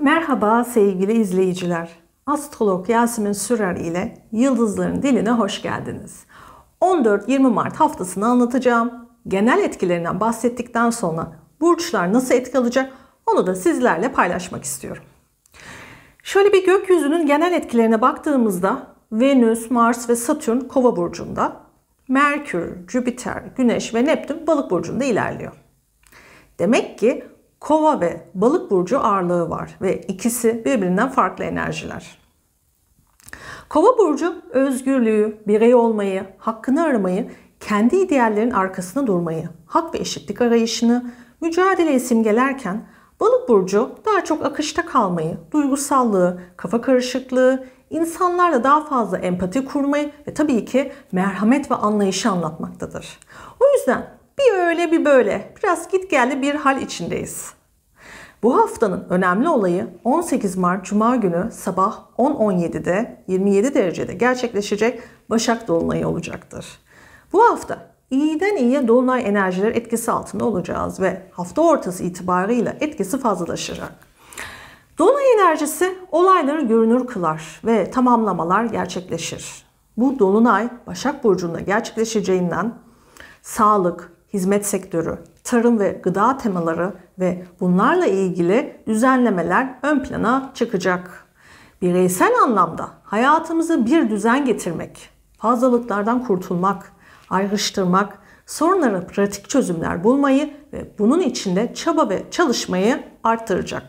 Merhaba sevgili izleyiciler. Astrolog Yasemin Sürer ile Yıldızların Diline hoş geldiniz. 14-20 Mart haftasını anlatacağım. Genel etkilerinden bahsettikten sonra burçlar nasıl etki alacak onu da sizlerle paylaşmak istiyorum. Şöyle bir gökyüzünün genel etkilerine baktığımızda Venüs, Mars ve Satürn Kova burcunda, Merkür, Jüpiter, Güneş ve Neptün Balık burcunda ilerliyor. Demek ki Kova ve Balık burcu ağırlığı var ve ikisi birbirinden farklı enerjiler. Kova burcu özgürlüğü, birey olmayı, hakkını aramayı, kendi ideallerin arkasında durmayı, hak ve eşitlik arayışını, mücadeleyi simgelerken Balık burcu daha çok akışta kalmayı, duygusallığı, kafa karışıklığı, insanlarla daha fazla empati kurmayı ve tabii ki merhamet ve anlayışı anlatmaktadır. O yüzden bir öyle bir böyle biraz gitgelli bir hal içindeyiz. Bu haftanın önemli olayı 18 Mart Cuma günü sabah 10:17'de 27 derecede gerçekleşecek Başak Dolunayı olacaktır. Bu hafta iyiden iyiye dolunay enerjileri etkisi altında olacağız ve hafta ortası itibarıyla etkisi fazlalaşacak. Dolunay enerjisi olayları görünür kılar ve tamamlamalar gerçekleşir. Bu dolunay Başak Burcu'nda gerçekleşeceğinden sağlık, hizmet sektörü, tarım ve gıda temaları ve bunlarla ilgili düzenlemeler ön plana çıkacak. Bireysel anlamda hayatımıza bir düzen getirmek, fazlalıklardan kurtulmak, ayrıştırmak, sorunlara pratik çözümler bulmayı ve bunun içinde çaba ve çalışmayı arttıracak.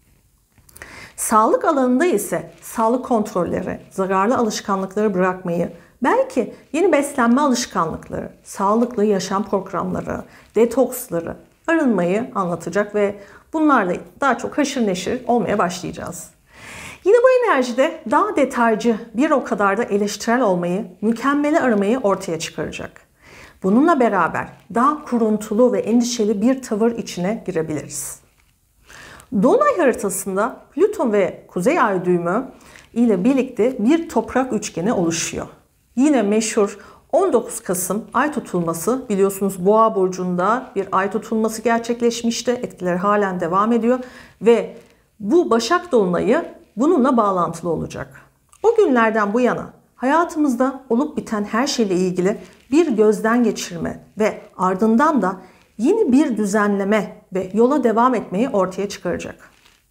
Sağlık alanında ise sağlık kontrolleri, zararlı alışkanlıkları bırakmayı, belki yeni beslenme alışkanlıkları, sağlıklı yaşam programları, detoksları, arınmayı anlatacak ve bunlarla daha çok haşır neşir olmaya başlayacağız. Yine bu enerjide daha detaycı, bir o kadar da eleştirel olmayı, mükemmeli aramayı ortaya çıkaracak. Bununla beraber daha kuruntulu ve endişeli bir tavır içine girebiliriz. Dolunay haritasında Plüton ve Kuzey Ay düğümü ile birlikte bir toprak üçgeni oluşuyor. Yine meşhur 19 Kasım ay tutulması, biliyorsunuz Boğa burcunda bir ay tutulması gerçekleşmişti. Etkileri halen devam ediyor ve bu Başak Dolunayı bununla bağlantılı olacak. O günlerden bu yana hayatımızda olup biten her şeyle ilgili bir gözden geçirme ve ardından da yeni bir düzenleme ve yola devam etmeyi ortaya çıkaracak.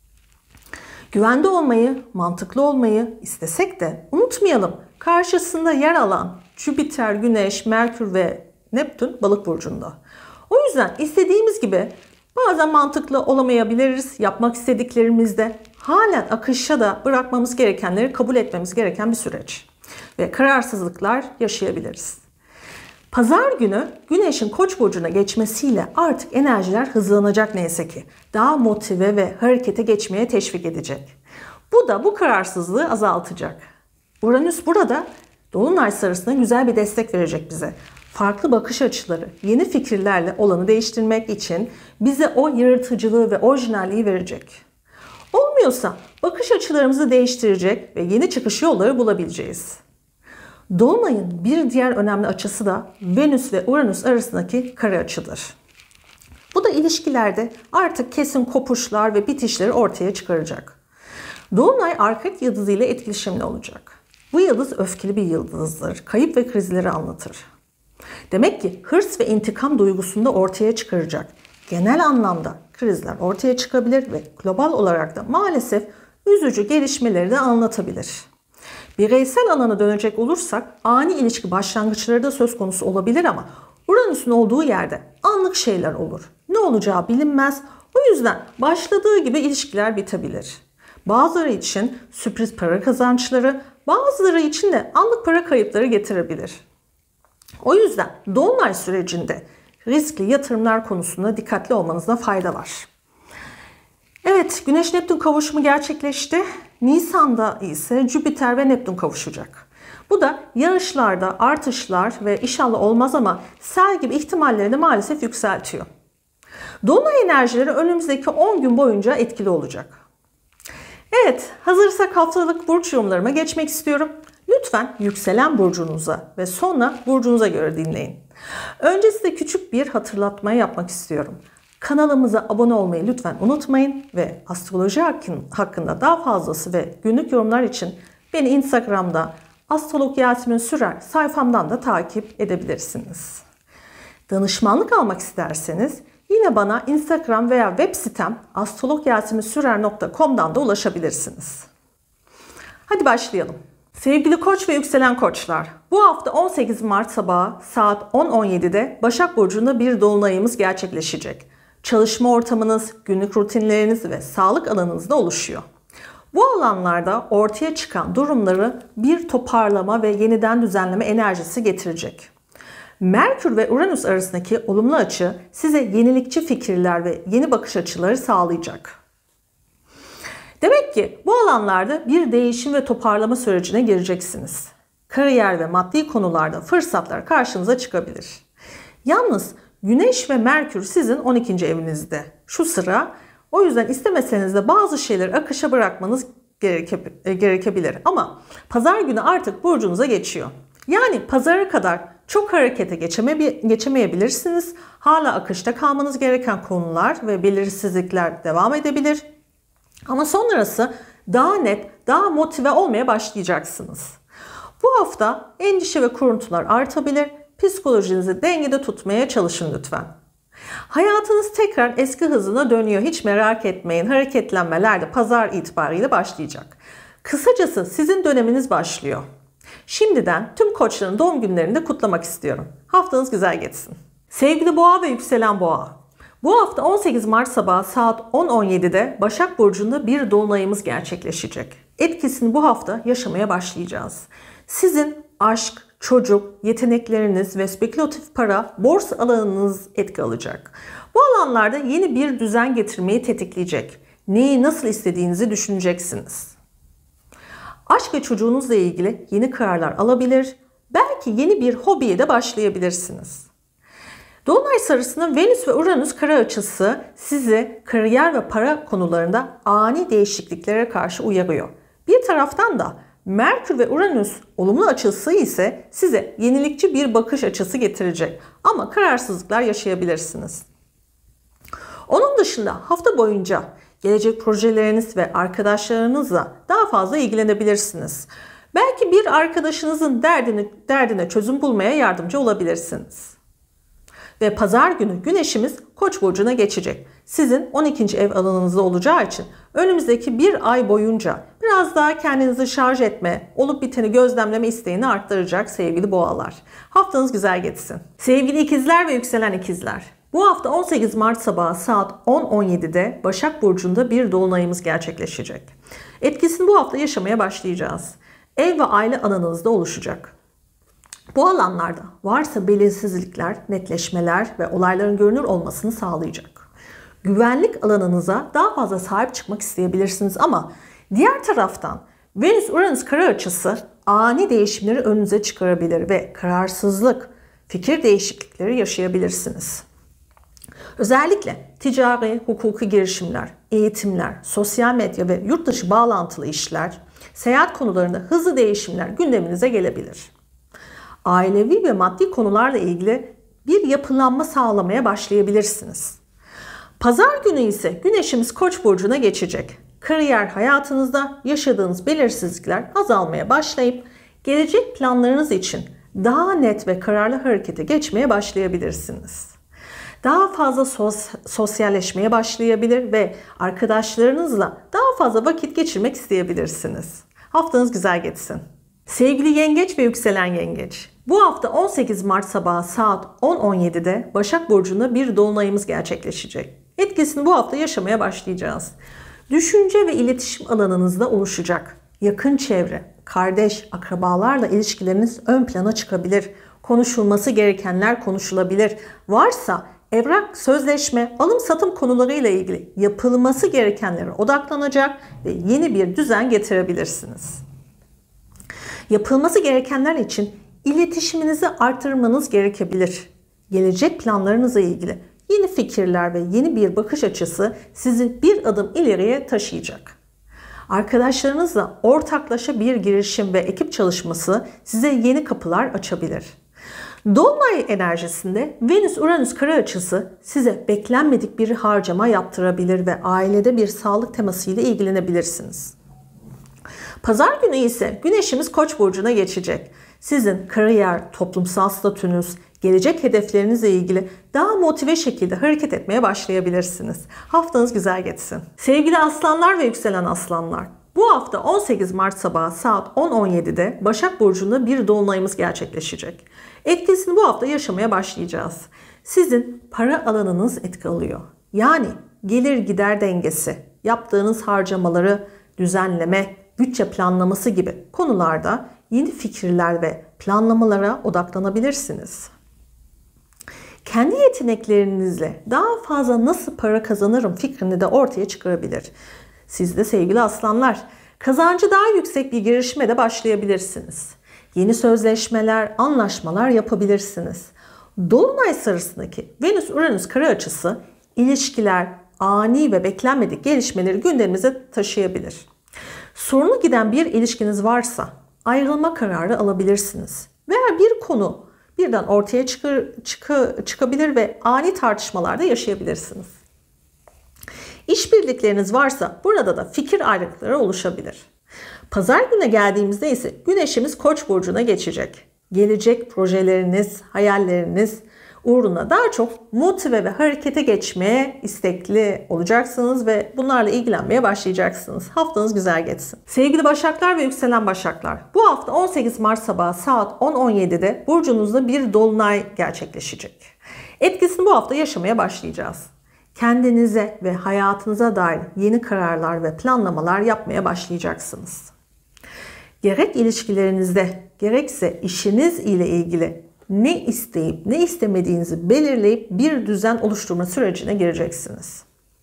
Güvende olmayı, mantıklı olmayı istesek de unutmayalım, karşısında yer alan Jüpiter, Güneş, Merkür ve Neptün Balık burcunda. O yüzden istediğimiz gibi bazen mantıklı olamayabiliriz. Yapmak istediklerimizde halen akışa da bırakmamız gerekenleri kabul etmemiz gereken bir süreç. Ve kararsızlıklar yaşayabiliriz. Pazar günü Güneş'in Koç burcuna geçmesiyle artık enerjiler hızlanacak neyse ki. Daha motive ve harekete geçmeye teşvik edecek. Bu da bu kararsızlığı azaltacak. Uranüs burada Dolunay sarısına güzel bir destek verecek bize. Farklı bakış açıları, yeni fikirlerle olanı değiştirmek için bize o yaratıcılığı ve orijinalliği verecek. Olmuyorsa bakış açılarımızı değiştirecek ve yeni çıkış yolları bulabileceğiz. Dolunay'ın bir diğer önemli açısı da Venüs ve Uranüs arasındaki kare açıdır. Bu da ilişkilerde artık kesin kopuşlar ve bitişleri ortaya çıkaracak. Dolunay Arket yıldızı ile etkileşimli olacak. Bu yıldız öfkeli bir yıldızdır. Kayıp ve krizleri anlatır. Demek ki hırs ve intikam duygusunu da ortaya çıkaracak. Genel anlamda krizler ortaya çıkabilir ve global olarak da maalesef üzücü gelişmeleri de anlatabilir. Bireysel alana dönecek olursak ani ilişki başlangıçları da söz konusu olabilir ama Uranüs'ün olduğu yerde anlık şeyler olur. Ne olacağı bilinmez. O yüzden başladığı gibi ilişkiler bitebilir. Bazıları için sürpriz para kazançları, bazıları için de anlık para kayıpları getirebilir. O yüzden Dolunay sürecinde riskli yatırımlar konusunda dikkatli olmanızda fayda var. Evet, Güneş-Neptün kavuşumu gerçekleşti. Nisan'da ise Jüpiter ve Neptün kavuşacak. Bu da yağışlarda artışlar ve inşallah olmaz ama sel gibi ihtimalleri de maalesef yükseltiyor. Dolunay enerjileri önümüzdeki 10 gün boyunca etkili olacak. Evet, hazırsak haftalık burç yorumlarıma geçmek istiyorum. Lütfen yükselen burcunuza ve sonra burcunuza göre dinleyin. Öncesinde küçük bir hatırlatma yapmak istiyorum. Kanalımıza abone olmayı lütfen unutmayın ve astroloji hakkında daha fazlası ve günlük yorumlar için beni Instagram'da Astrolog Yasemin Sürer sayfamdan da takip edebilirsiniz. Danışmanlık almak isterseniz yine bana Instagram veya web sitem astrologyaseminsurer.com'dan da ulaşabilirsiniz. Hadi başlayalım. Sevgili Koç ve yükselen Koçlar, bu hafta 18 Mart sabahı saat 10.17'de Başak Burcu'nda bir dolunayımız gerçekleşecek. Çalışma ortamınız, günlük rutinleriniz ve sağlık alanınızda oluşuyor. Bu alanlarda ortaya çıkan durumları bir toparlama ve yeniden düzenleme enerjisi getirecek. Merkür ve Uranüs arasındaki olumlu açı size yenilikçi fikirler ve yeni bakış açıları sağlayacak. Demek ki bu alanlarda bir değişim ve toparlama sürecine gireceksiniz. Kariyer ve maddi konularda fırsatlar karşınıza çıkabilir. Yalnız Güneş ve Merkür sizin 12. evinizde şu sıra. O yüzden istemeseniz de bazı şeyleri akışa bırakmanız gerekebilir. Ama pazar günü artık burcunuza geçiyor. Yani pazara kadar çok harekete geçemeyebilirsiniz. Hala akışta kalmanız gereken konular ve belirsizlikler devam edebilir. Ama sonrası daha net, daha motive olmaya başlayacaksınız. Bu hafta endişe ve kuruntular artabilir. Psikolojinizi dengede tutmaya çalışın lütfen. Hayatınız tekrar eski hızına dönüyor. Hiç merak etmeyin. Hareketlenmeler de pazar itibariyle başlayacak. Kısacası sizin döneminiz başlıyor. Şimdiden tüm koçların doğum günlerini de kutlamak istiyorum. Haftanız güzel geçsin. Sevgili Boğa ve yükselen Boğa. Bu hafta 18 Mart sabahı saat 10.17'de Başak Burcu'nda bir dolunayımız gerçekleşecek. Etkisini bu hafta yaşamaya başlayacağız. Sizin aşk, çocuk, yetenekleriniz ve spekülatif para, borsa alanınız etki alacak. Bu alanlarda yeni bir düzen getirmeyi tetikleyecek. Neyi nasıl istediğinizi düşüneceksiniz. Aşk ve çocuğunuzla ilgili yeni kararlar alabilir, belki yeni bir hobiye de başlayabilirsiniz. Dolunay sarısının Venüs ve Uranüs kare açısı sizi kariyer ve para konularında ani değişikliklere karşı uyarıyor. Bir taraftan da Merkür ve Uranüs olumlu açısı ise size yenilikçi bir bakış açısı getirecek ama kararsızlıklar yaşayabilirsiniz. Onun dışında hafta boyunca gelecek projeleriniz ve arkadaşlarınızla daha fazla ilgilenebilirsiniz. Belki bir arkadaşınızın derdine çözüm bulmaya yardımcı olabilirsiniz. Ve pazar günü Güneşimiz Koç burcuna geçecek. Sizin 12. ev alanınızda olacağı için önümüzdeki bir ay boyunca biraz daha kendinizi şarj etme, olup biteni gözlemleme isteğini arttıracak sevgili boğalar. Haftanız güzel geçsin. Sevgili ikizler ve yükselen ikizler. Bu hafta 18 Mart sabahı saat 10.17'de Başak Burcu'nda bir dolunayımız gerçekleşecek. Etkisini bu hafta yaşamaya başlayacağız. Ev ve aile alanınızda oluşacak. Bu alanlarda varsa belirsizlikler, netleşmeler ve olayların görünür olmasını sağlayacak. Güvenlik alanınıza daha fazla sahip çıkmak isteyebilirsiniz ama diğer taraftan Venüs-Uranüs kare açısı ani değişimleri önünüze çıkarabilir ve kararsızlık, fikir değişiklikleri yaşayabilirsiniz. Özellikle ticari, hukuki girişimler, eğitimler, sosyal medya ve yurt dışı bağlantılı işler, seyahat konularında hızlı değişimler gündeminize gelebilir. Ailevi ve maddi konularla ilgili bir yapılanma sağlamaya başlayabilirsiniz. Pazar günü ise Güneşimiz Koç burcuna geçecek. Kariyer hayatınızda yaşadığınız belirsizlikler azalmaya başlayıp gelecek planlarınız için daha net ve kararlı harekete geçmeye başlayabilirsiniz. Daha fazla sosyalleşmeye başlayabilir ve arkadaşlarınızla daha fazla vakit geçirmek isteyebilirsiniz. Haftanız güzel geçsin. Sevgili Yengeç ve yükselen Yengeç. Bu hafta 18 Mart sabahı saat 10.17'de Başak Burcu'nda bir dolunayımız gerçekleşecek. Etkisini bu hafta yaşamaya başlayacağız. Düşünce ve iletişim alanınızda oluşacak. Yakın çevre, kardeş, akrabalarla ilişkileriniz ön plana çıkabilir. Konuşulması gerekenler konuşulabilir. Varsa evrak, sözleşme, alım-satım konularıyla ilgili yapılması gerekenlere odaklanacak ve yeni bir düzen getirebilirsiniz. Yapılması gerekenler için iletişiminizi artırmanız gerekebilir. Gelecek planlarınızla ilgili yeni fikirler ve yeni bir bakış açısı sizi bir adım ileriye taşıyacak. Arkadaşlarınızla ortaklaşa bir girişim ve ekip çalışması size yeni kapılar açabilir. Dolunay enerjisinde Venüs-Uranüs kare açısı size beklenmedik bir harcama yaptırabilir ve ailede bir sağlık temasıyla ilgilenebilirsiniz. Pazar günü ise Güneşimiz Koç burcuna geçecek. Sizin kariyer, toplumsal statünüz, gelecek hedeflerinizle ilgili daha motive şekilde hareket etmeye başlayabilirsiniz. Haftanız güzel geçsin. Sevgili aslanlar ve yükselen aslanlar, bu hafta 18 Mart sabahı saat 10.17'de Başak Burcu'nda bir dolunayımız gerçekleşecek. Etkisini bu hafta yaşamaya başlayacağız. Sizin para alanınız etki alıyor. Yani gelir gider dengesi, yaptığınız harcamaları düzenleme, bütçe planlaması gibi konularda yeni fikirler ve planlamalara odaklanabilirsiniz. Kendi yeteneklerinizle daha fazla nasıl para kazanırım fikrini de ortaya çıkarabilir. Siz de sevgili aslanlar, kazancı daha yüksek bir girişime de başlayabilirsiniz. Yeni sözleşmeler, anlaşmalar yapabilirsiniz. Dolunay sırasındaki Venüs-Uranüs kare açısı ilişkiler, ani ve beklenmedik gelişmeleri gündemimize taşıyabilir. Sorunu giden bir ilişkiniz varsa ayrılma kararı alabilirsiniz. Veya bir konu birden ortaya çıkabilir ve ani tartışmalarda yaşayabilirsiniz. İşbirlikleriniz varsa burada da fikir ayrılıkları oluşabilir. Pazar gününe geldiğimizde ise Güneşimiz Koç burcuna geçecek. Gelecek projeleriniz, hayalleriniz uğruna daha çok motive ve harekete geçmeye istekli olacaksınız ve bunlarla ilgilenmeye başlayacaksınız. Haftanız güzel geçsin. Sevgili Başaklar ve yükselen Başaklar, bu hafta 18 Mart sabahı saat 10.17'de burcunuzda bir dolunay gerçekleşecek. Etkisini bu hafta yaşamaya başlayacağız. Kendinize ve hayatınıza dair yeni kararlar ve planlamalar yapmaya başlayacaksınız. Gerek ilişkilerinizde, gerekse işiniz ile ilgili ne isteyip ne istemediğinizi belirleyip bir düzen oluşturma sürecine gireceksiniz.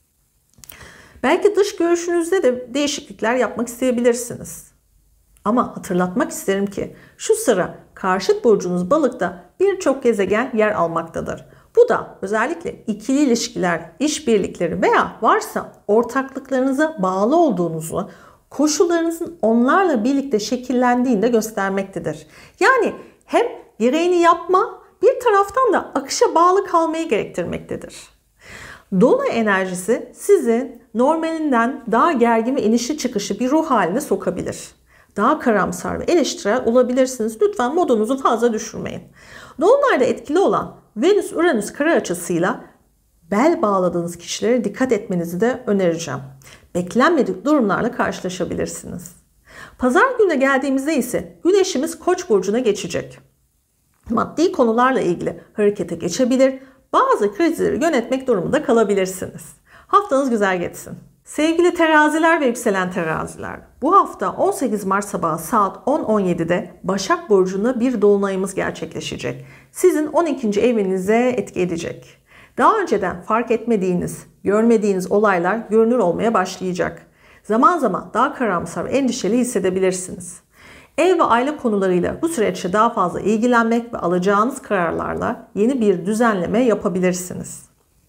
Belki dış görüşünüzde de değişiklikler yapmak isteyebilirsiniz. Ama hatırlatmak isterim ki şu sıra karşıt burcunuz Balık'ta birçok gezegen yer almaktadır. Bu da özellikle ikili ilişkiler, işbirlikleri veya varsa ortaklıklarınıza bağlı olduğunuzu, koşullarınızın onlarla birlikte şekillendiğini de göstermektedir. Yani hem gereğini yapma, bir taraftan da akışa bağlı kalmayı gerektirmektedir. Dolunay enerjisi sizin normalinden daha gergin ve inişli çıkışı bir ruh haline sokabilir. Daha karamsar ve eleştirel olabilirsiniz. Lütfen modunuzu fazla düşürmeyin. Dolunayda etkili olan Venüs-Uranüs kare açısıyla bel bağladığınız kişilere dikkat etmenizi de önereceğim. Beklenmedik durumlarla karşılaşabilirsiniz. Pazar gününe geldiğimizde ise Güneşimiz Koç burcuna geçecek. Maddi konularla ilgili harekete geçebilir, bazı krizleri yönetmek durumunda kalabilirsiniz. Haftanız güzel geçsin. Sevgili teraziler ve yükselen teraziler, bu hafta 18 Mart sabahı saat 10.17'de Başak Burcu'nda bir dolunayımız gerçekleşecek. Sizin 12. evinize etki edecek. Daha önceden fark etmediğiniz, görmediğiniz olaylar görünür olmaya başlayacak. Zaman zaman daha karamsar ve endişeli hissedebilirsiniz. Ev ve aile konularıyla bu süreçte daha fazla ilgilenmek ve alacağınız kararlarla yeni bir düzenleme yapabilirsiniz.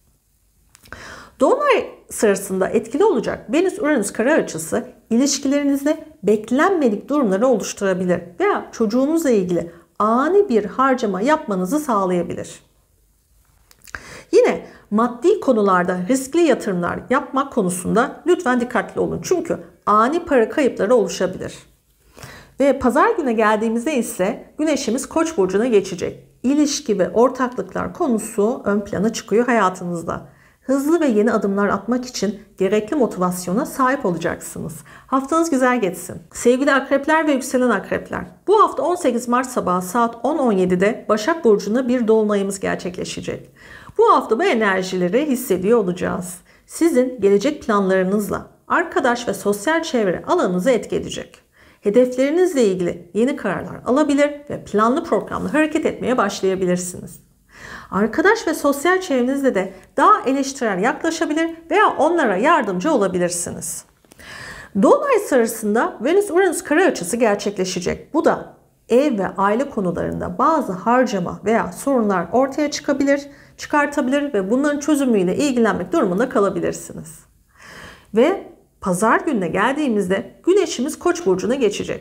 Dolunay sırasında etkili olacak Venüs-Uranüs kare açısı ilişkilerinizde beklenmedik durumları oluşturabilir veya çocuğunuzla ilgili ani bir harcama yapmanızı sağlayabilir. Yine maddi konularda riskli yatırımlar yapmak konusunda lütfen dikkatli olun. Çünkü ani para kayıpları oluşabilir. Ve pazar gününe geldiğimizde ise Güneşimiz Koç burcuna geçecek. İlişki ve ortaklıklar konusu ön plana çıkıyor hayatınızda. Hızlı ve yeni adımlar atmak için gerekli motivasyona sahip olacaksınız. Haftanız güzel geçsin. Sevgili akrepler ve yükselen akrepler, bu hafta 18 Mart sabahı saat 10.17'de Başak Burcu'nda bir dolunayımız gerçekleşecek. Bu hafta bu enerjileri hissediyor olacağız. Sizin gelecek planlarınızla arkadaş ve sosyal çevre alanınızı etki edecek. Hedeflerinizle ilgili yeni kararlar alabilir ve planlı programlı hareket etmeye başlayabilirsiniz. Arkadaş ve sosyal çevrenizde de daha eleştirel yaklaşabilir veya onlara yardımcı olabilirsiniz. Dolunay sırasında Venüs-Uranüs kare açısı gerçekleşecek. Bu da ev ve aile konularında bazı harcama veya sorunlar ortaya çıkartabilir ve bunların çözümüyle ilgilenmek durumunda kalabilirsiniz. Ve pazar gününe geldiğimizde Güneşimiz Koç burcuna geçecek.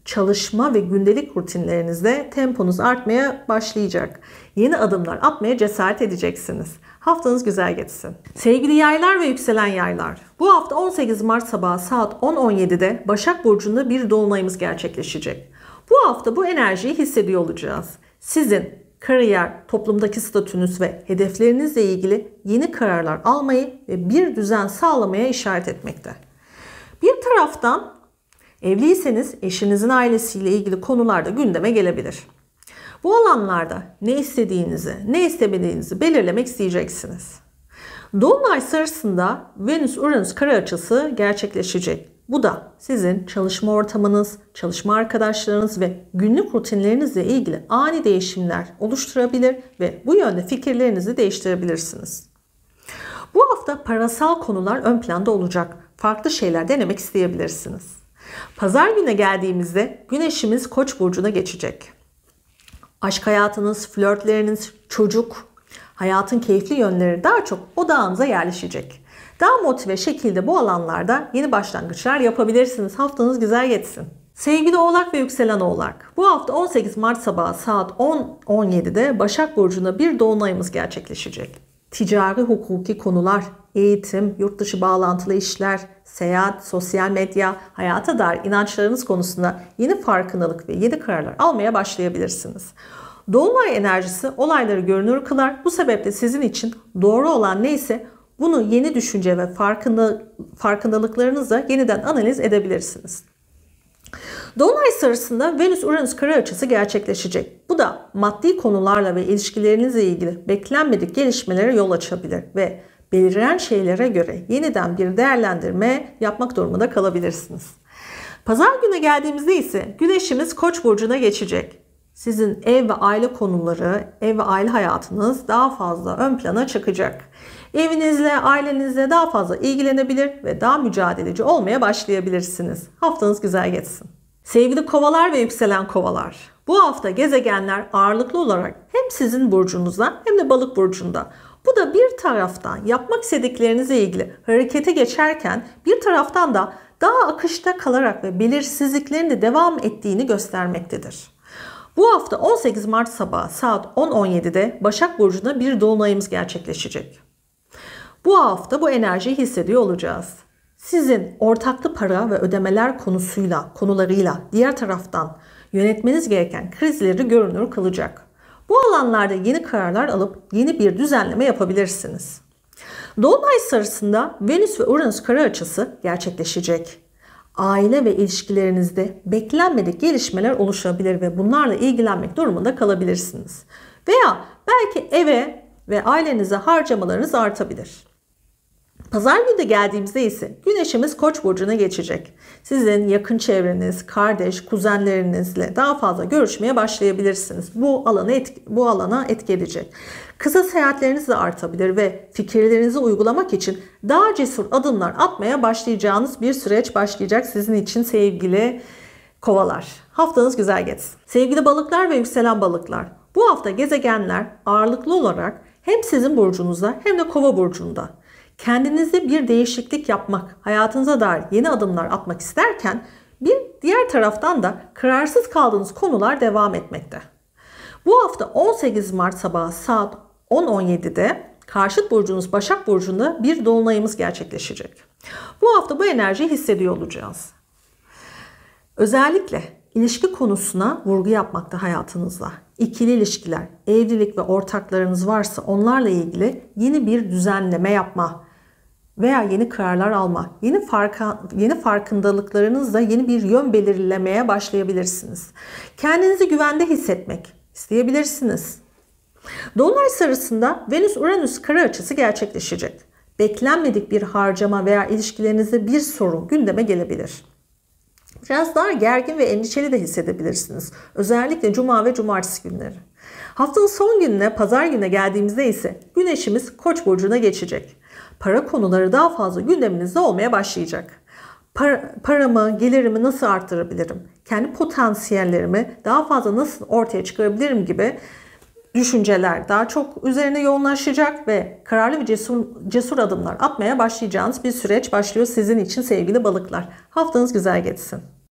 çalışma ve gündelik rutinlerinizde temponuz artmaya başlayacak. Yeni adımlar atmaya cesaret edeceksiniz. Haftanız güzel geçsin. Sevgili yaylar ve yükselen yaylar, bu hafta 18 Mart sabahı saat 10.17'de Başak Burcu'nda bir dolunayımız gerçekleşecek. Bu hafta bu enerjiyi hissediyor olacağız. Sizin kariyer, toplumdaki statünüz ve hedeflerinizle ilgili yeni kararlar almayı ve bir düzen sağlamaya işaret etmekte. Bir taraftan evliyseniz eşinizin ailesiyle ilgili konular da gündeme gelebilir. Bu alanlarda ne istediğinizi, ne istemediğinizi belirlemek isteyeceksiniz. Dolunay sırasında Venüs-Uranüs kare açısı gerçekleşecek. Bu da sizin çalışma ortamınız, çalışma arkadaşlarınız ve günlük rutinlerinizle ilgili ani değişimler oluşturabilir ve bu yönde fikirlerinizi değiştirebilirsiniz. Bu hafta parasal konular ön planda olacak. Farklı şeyler denemek isteyebilirsiniz. Pazar gününe geldiğimizde Güneşimiz Koç burcuna geçecek. Aşk hayatınız, flörtleriniz, çocuk, hayatın keyifli yönleri daha çok odağınıza yerleşecek. Daha motive şekilde bu alanlarda yeni başlangıçlar yapabilirsiniz. Haftanız güzel geçsin. Sevgili Oğlak ve yükselen Oğlak, bu hafta 18 Mart sabahı saat 10.17'de Başak Burcu'nda bir dolunayımız gerçekleşecek. Ticari hukuki konular, eğitim, yurt dışı bağlantılı işler, seyahat, sosyal medya, hayata dair inançlarınız konusunda yeni farkındalık ve yeni kararlar almaya başlayabilirsiniz. Dolunay enerjisi olayları görünür kılar. Bu sebeple sizin için doğru olan neyse bunu yeni düşünce ve farkındalıklarınızla yeniden analiz edebilirsiniz. Dolunay sırasında Venüs-Uranüs kare açısı gerçekleşecek. Bu da maddi konularla ve ilişkilerinizle ilgili beklenmedik gelişmelere yol açabilir ve belirlen şeylere göre yeniden bir değerlendirme yapmak durumunda kalabilirsiniz. Pazar gününe geldiğimizde ise Güneşimiz Koç burcuna geçecek. Sizin ev ve aile konuları, ev ve aile hayatınız daha fazla ön plana çıkacak. Evinizle, ailenizle daha fazla ilgilenebilir ve daha mücadeleci olmaya başlayabilirsiniz. Haftanız güzel geçsin. Sevgili Kovalar ve yükselen Kovalar, bu hafta gezegenler ağırlıklı olarak hem sizin burcunuzda hem de Balık burcunda. Bu da bir taraftan yapmak istediklerinizle ilgili harekete geçerken bir taraftan da daha akışta kalarak ve belirsizliklerin de devam ettiğini göstermektedir. Bu hafta 18 Mart sabahı saat 10.17'de Başak Burcu'nda bir dolunayımız gerçekleşecek. Bu hafta bu enerjiyi hissediyor olacağız. Sizin ortaklı para ve ödemeler konularıyla diğer taraftan yönetmeniz gereken krizleri görünür kılacak. Bu alanlarda yeni kararlar alıp yeni bir düzenleme yapabilirsiniz. Dolunay sırasında Venüs ve Uranüs kare açısı gerçekleşecek. Aile ve ilişkilerinizde beklenmedik gelişmeler oluşabilir ve bunlarla ilgilenmek durumunda kalabilirsiniz. Veya belki eve ve ailenize harcamalarınız artabilir. Pazar günü de geldiğimizde ise Güneşimiz Koç burcuna geçecek. Sizin yakın çevreniz, kardeş, kuzenlerinizle daha fazla görüşmeye başlayabilirsiniz. Bu alana etki edecek. Kısa seyahatleriniz de artabilir ve fikirlerinizi uygulamak için daha cesur adımlar atmaya başlayacağınız bir süreç başlayacak sizin için sevgili Kovalar. Haftanız güzel geçsin. Sevgili Balıklar ve yükselen Balıklar, bu hafta gezegenler ağırlıklı olarak hem sizin burcunuzda hem de Kova burcunda. Kendinizde bir değişiklik yapmak, hayatınıza dair yeni adımlar atmak isterken bir diğer taraftan da kararsız kaldığınız konular devam etmekte. Bu hafta 18 Mart sabahı saat 10.17'de karşıt burcunuz Başak Burcu'nda bir dolunayımız gerçekleşecek. Bu hafta bu enerjiyi hissediyor olacağız. Özellikle ilişki konusuna vurgu yapmakta hayatınızda. İkili ilişkiler, evlilik ve ortaklarınız varsa onlarla ilgili yeni bir düzenleme yapma veya yeni kararlar alma, yeni farkındalıklarınızla yeni bir yön belirlemeye başlayabilirsiniz. Kendinizi güvende hissetmek isteyebilirsiniz. Dolunay sırasında Venüs-Uranüs kare açısı gerçekleşecek. Beklenmedik bir harcama veya ilişkilerinizde bir sorun gündeme gelebilir. Biraz daha gergin ve endişeli de hissedebilirsiniz. Özellikle cuma ve cumartesi günleri. Haftanın son gününe, pazar gününe geldiğimizde ise Güneşimiz Koç burcuna geçecek. Para konuları daha fazla gündeminizde olmaya başlayacak. Paramı, gelirimi nasıl arttırabilirim? Kendi potansiyellerimi daha fazla nasıl ortaya çıkarabilirim gibi düşünceler daha çok üzerine yoğunlaşacak ve kararlı ve cesur adımlar atmaya başlayacağınız bir süreç başlıyor sizin için sevgili balıklar. Haftanız güzel geçsin.